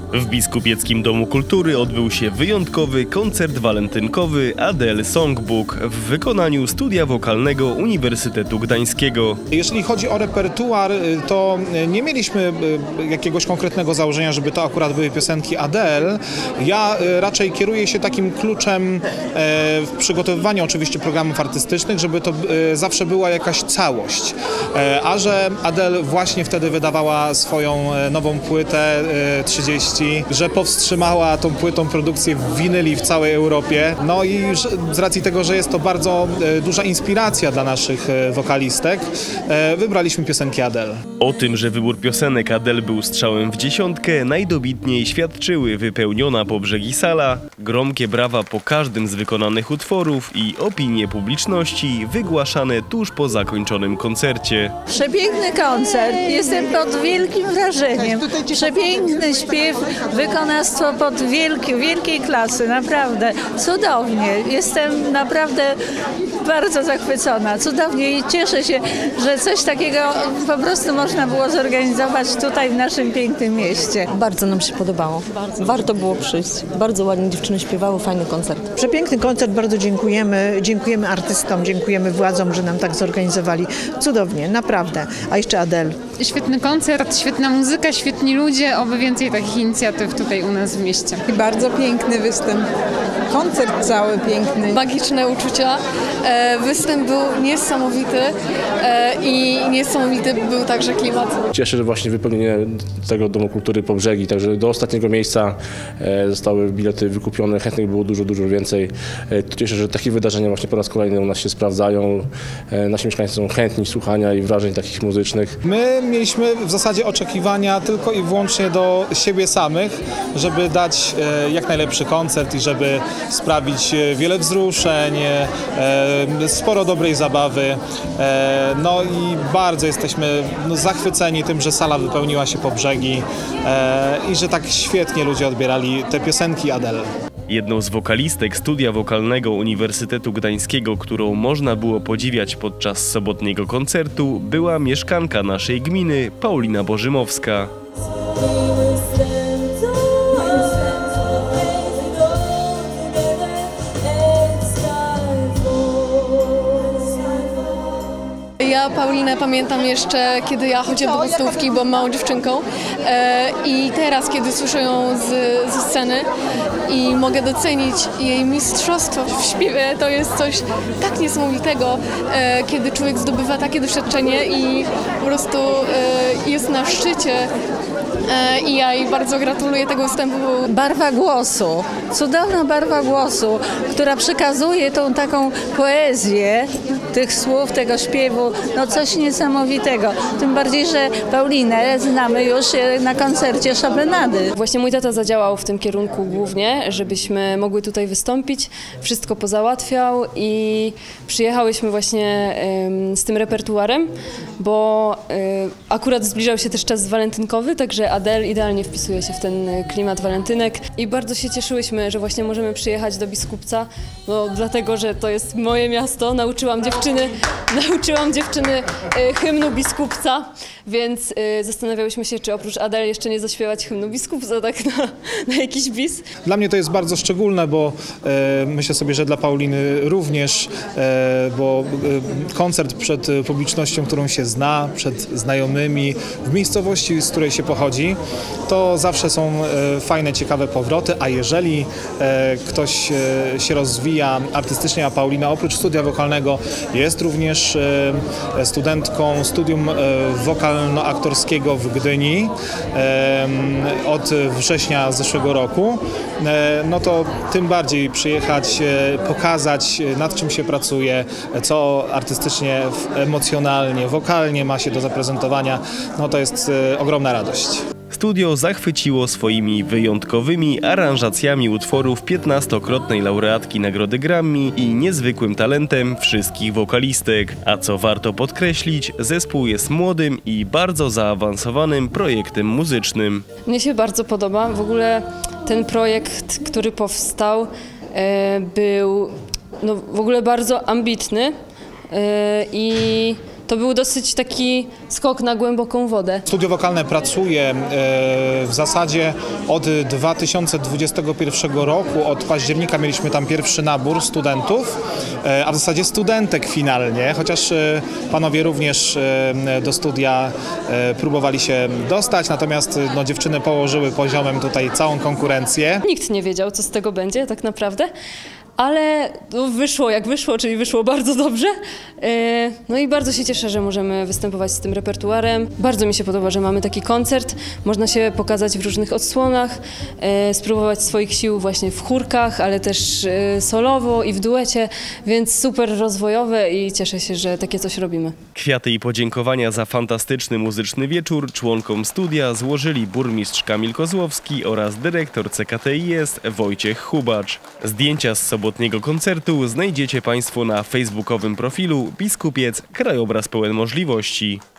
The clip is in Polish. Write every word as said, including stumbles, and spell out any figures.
W Biskupieckim Domu Kultury odbył się wyjątkowy koncert walentynkowy Adele Songbook w wykonaniu Studia Wokalnego Uniwersytetu Gdańskiego. Jeżeli chodzi o repertuar, to nie mieliśmy jakiegoś konkretnego założenia, żeby to akurat były piosenki Adele. Ja raczej kieruję się takim kluczem w przygotowywaniu oczywiście programów artystycznych, żeby to zawsze była jakaś całość. A że Adele właśnie wtedy wydawała swoją nową płytę trzydzieści, że powstrzymała tą płytą produkcję winyli w całej Europie. No i z racji tego, że jest to bardzo duża inspiracja dla naszych wokalistek, wybraliśmy piosenki Adele. O tym, że wybór piosenek Adele był strzałem w dziesiątkę, najdobitniej świadczyły wypełniona po brzegi sala, gromkie brawa po każdym z wykonanych utworów i opinie publiczności wygłaszane tuż po zakończonym koncercie. Przepiękny koncert, jestem pod wielkim wrażeniem. Przepiękny śpiew, wykonawstwo pod wielkie, wielkiej klasy, naprawdę cudownie. Jestem naprawdę bardzo zachwycona, cudownie i cieszę się, że coś takiego po prostu można było zorganizować tutaj w naszym pięknym mieście. Bardzo nam się podobało, bardzo. Warto było przyjść. Bardzo ładnie dziewczyny śpiewały, fajny koncert. Przepiękny koncert, bardzo dziękujemy, dziękujemy artystom, dziękujemy władzom, że nam tak zorganizowali. Cudownie, naprawdę. A jeszcze Adele. Świetny koncert, świetna muzyka, świetni ludzie, oby więcej takich inicjatyw tutaj u nas w mieście. Bardzo piękny występ, koncert cały piękny. Magiczne uczucia, występ był niesamowity i niesamowity był także klimat. Cieszę się, że właśnie wypełnienie tego Domu Kultury po brzegi, także do ostatniego miejsca zostały bilety wykupione, chętnych było dużo, dużo więcej. Cieszę się, że takie wydarzenia właśnie po raz kolejny u nas się sprawdzają. Nasi mieszkańcy są chętni słuchania i wrażeń takich muzycznych. My mieliśmy w zasadzie oczekiwania tylko i wyłącznie do siebie samych, żeby dać jak najlepszy koncert i żeby sprawić wiele wzruszeń, sporo dobrej zabawy. No i bardzo jesteśmy zachwyceni tym, że sala wypełniła się po brzegi i że tak świetnie ludzie odbierali te piosenki Adele. Jedną z wokalistek Studia Wokalnego Uniwersytetu Gdańskiego, którą można było podziwiać podczas sobotniego koncertu, była mieszkanka naszej gminy Paulina Bożymowska. Ja Paulinę pamiętam jeszcze, kiedy ja chodziłam do podstawówki, byłam małą dziewczynką e, i teraz, kiedy słyszę ją z, ze sceny i mogę docenić jej mistrzostwo w śpiewie, to jest coś tak niesamowitego, e, kiedy człowiek zdobywa takie doświadczenie i po prostu e, jest na szczycie. I ja jej bardzo gratuluję tego występu. Barwa głosu, cudowna barwa głosu, która przekazuje tą taką poezję tych słów, tego śpiewu, no coś niesamowitego. Tym bardziej, że Paulinę znamy już na koncercie Szablenady. Właśnie mój tata zadziałał w tym kierunku głównie, żebyśmy mogły tutaj wystąpić. Wszystko pozałatwiał i przyjechałyśmy właśnie ym, z tym repertuarem, bo y, akurat zbliżał się też czas walentynkowy, także Adele idealnie wpisuje się w ten klimat walentynek i bardzo się cieszyłyśmy, że właśnie możemy przyjechać do Biskupca, no dlatego, że to jest moje miasto. Nauczyłam dziewczyny, nauczyłam dziewczyny y, hymnu Biskupca, więc y, zastanawiałyśmy się, czy oprócz Adele jeszcze nie zaśpiewać hymnu Biskupca tak na, na jakiś bis. Dla mnie to jest bardzo szczególne, bo e, myślę sobie, że dla Pauliny również, e, bo e, koncert przed publicznością, którą się zna, przed znajomymi, w miejscowości, z której się pochodzi, to zawsze są e, fajne, ciekawe powroty, a jeżeli e, ktoś e, się rozwija artystycznie, a Paulina oprócz studia wokalnego jest również e, studentką studium e, wokalno-aktorskiego w Gdyni e, od września zeszłego roku, e, no to tym bardziej przyjechać, e, pokazać, nad czym się pracuje, co artystycznie, emocjonalnie, wokalnie ma się do zaprezentowania, no to jest e, ogromna radość. Studio zachwyciło swoimi wyjątkowymi aranżacjami utworów piętnastokrotnej laureatki Nagrody Grammy i niezwykłym talentem wszystkich wokalistek. A co warto podkreślić, zespół jest młodym i bardzo zaawansowanym projektem muzycznym. Mnie się bardzo podoba. W ogóle ten projekt, który powstał, był no, w ogóle bardzo ambitny i to był dosyć taki skok na głęboką wodę. Studio wokalne pracuje w zasadzie od dwa tysiące dwudziestego pierwszego roku, od października mieliśmy tam pierwszy nabór studentów, a w zasadzie studentek finalnie, chociaż panowie również do studia próbowali się dostać, natomiast no, dziewczyny położyły poziomem tutaj całą konkurencję. Nikt nie wiedział, co z tego będzie tak naprawdę. Ale no, wyszło jak wyszło, czyli wyszło bardzo dobrze. No i bardzo się cieszę, że możemy występować z tym repertuarem. Bardzo mi się podoba, że mamy taki koncert. Można się pokazać w różnych odsłonach, spróbować swoich sił właśnie w chórkach, ale też solowo i w duecie, więc super rozwojowe i cieszę się, że takie coś robimy. Kwiaty i podziękowania za fantastyczny muzyczny wieczór członkom studia złożyli burmistrz Kamil Kozłowski oraz dyrektor C K T I S Wojciech Hubacz. Zdjęcia z sobotniego koncertu znajdziecie Państwo na facebookowym profilu Biskupiec Krajobraz Pełen Możliwości.